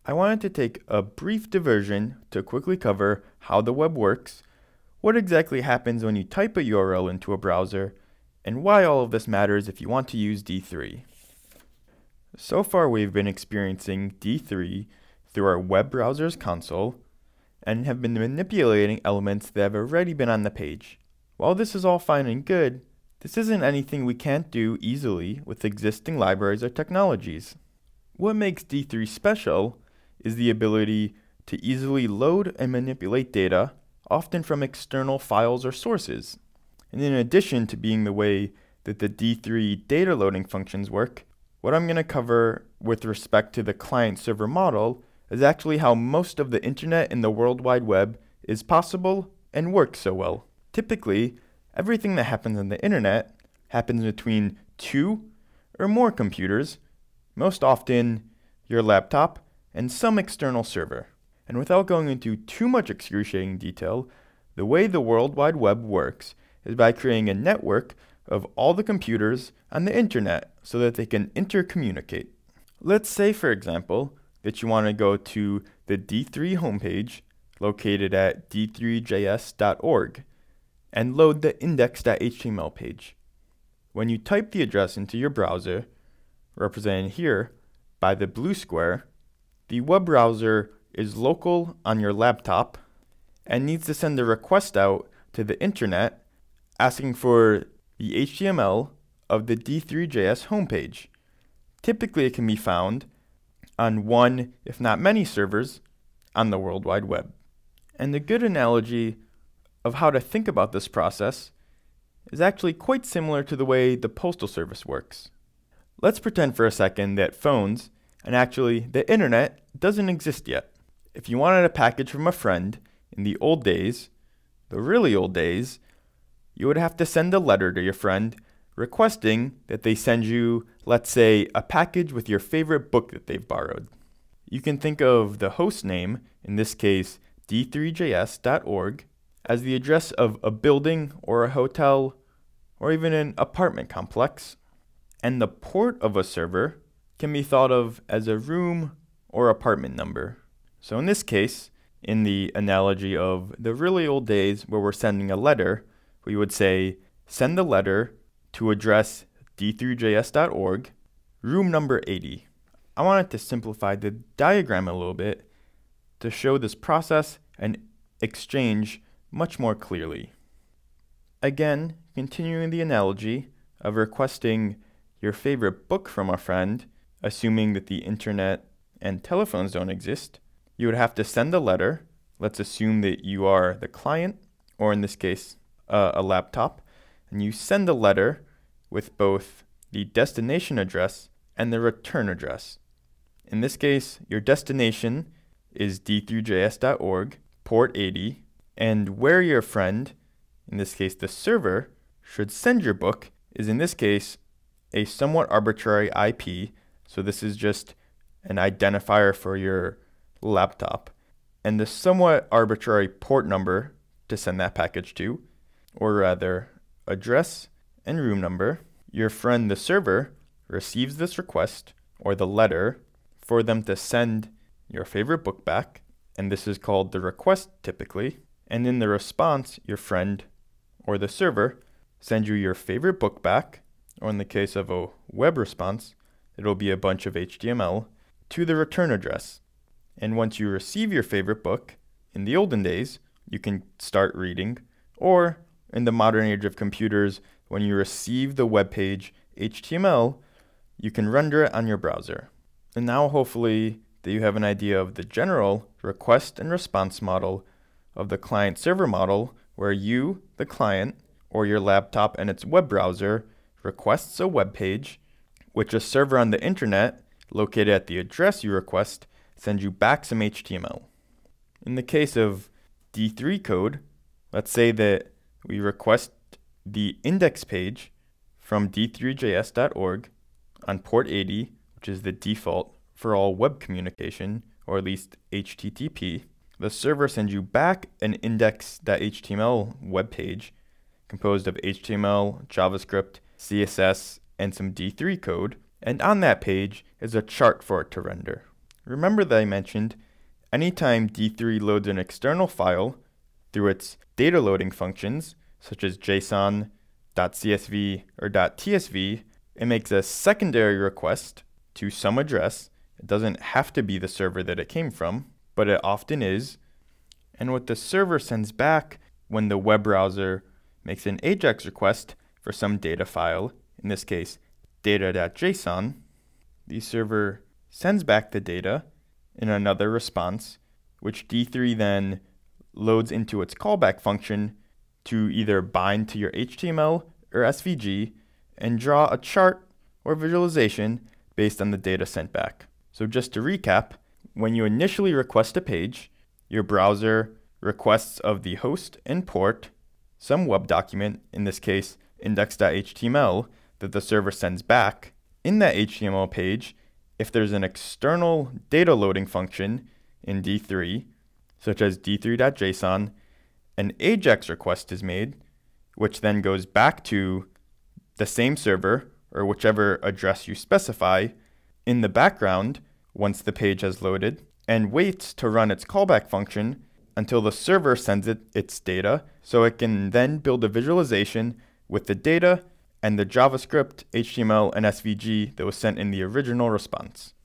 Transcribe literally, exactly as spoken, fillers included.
I wanted to take a brief diversion to quickly cover how the web works, what exactly happens when you type a U R L into a browser, and why all of this matters if you want to use D three. So far we've been experiencing D three through our web browser's console and have been manipulating elements that have already been on the page. While this is all fine and good, this isn't anything we can't do easily with existing libraries or technologies. What makes D three special is the ability to easily load and manipulate data, often from external files or sources. And in addition to being the way that the D three data loading functions work, what I'm going to cover with respect to the client-server model is actually how most of the internet and the World Wide Web is possible and works so well. Typically, everything that happens on the internet happens between two or more computers, most often your laptop and some external server. And without going into too much excruciating detail, the way the World Wide Web works is by creating a network of all the computers on the internet so that they can intercommunicate. Let's say, for example, that you want to go to the D three homepage located at d three j s dot org and load the index dot h t m l page. When you type the address into your browser, represented here by the blue square, the web browser is local on your laptop and needs to send a request out to the internet asking for the H T M L of the D three J S homepage. Typically it can be found on one, if not many servers on the World Wide Web. And the good analogy of how to think about this process is actually quite similar to the way the Postal Service works. Let's pretend for a second that phones, and actually the internet, doesn't exist yet. If you wanted a package from a friend in the old days, the really old days, you would have to send a letter to your friend requesting that they send you, let's say, a package with your favorite book that they've borrowed. You can think of the host name, in this case d three j s dot org, as the address of a building or a hotel or even an apartment complex, and the port of a server can be thought of as a room or apartment number. So in this case, in the analogy of the really old days where we're sending a letter, we would say send the letter to address d three j s dot org, room number eighty. I wanted to simplify the diagram a little bit to show this process and exchange much more clearly. Again, continuing the analogy of requesting your favorite book from a friend, assuming that the internet and telephones don't exist, you would have to send a letter. Let's assume that you are the client, or in this case, uh, a laptop, and you send a letter with both the destination address and the return address. In this case, your destination is d three j s dot org, port eighty, and where your friend, in this case the server, should send your book is in this case a somewhat arbitrary I P, so this is just an identifier for your laptop, and the somewhat arbitrary port number to send that package to, or rather address and room number. Your friend, the server, receives this request or the letter for them to send your favorite book back, and this is called the request typically, and in the response your friend or the server sends you your favorite book back, or in the case of a web response it'll be a bunch of H T M L, to the return address. And once you receive your favorite book, in the olden days you can start reading, or in the modern age of computers, when you receive the web page H T M L, you can render it on your browser. And now hopefully that you have an idea of the general request and response model of the client-server model, where you, the client, or your laptop and its web browser requests a web page, which a server on the internet located at the address you request sends you back some H T M L. In the case of D three code, let's say that we request the index page from d three j s dot org on port eighty, which is the default for all web communication, or at least H T T P. The server sends you back an index dot h t m l web page composed of H T M L, JavaScript, C S S, and some D three code, and on that page is a chart for it to render. Remember that I mentioned anytime D three loads an external file through its data loading functions, such as JSON, .csv, or .tsv, it makes a secondary request to some address. It doesn't have to be the server that it came from, but it often is. And what the server sends back when the web browser makes an AJAX request for some data file, in this case data.json, the server sends back the data in another response, which D three then loads into its callback function to either bind to your H T M L or S V G and draw a chart or visualization based on the data sent back. So just to recap, when you initially request a page, your browser requests of the host and port some web document, in this case index.html, that the server sends back. In that H T M L page, if there's an external data loading function in D three, such as D three.json, an AJAX request is made, which then goes back to the same server or whichever address you specify in the background once the page has loaded, and waits to run its callback function until the server sends it its data, so it can then build a visualization with the data and the JavaScript, H T M L, and S V G that was sent in the original response.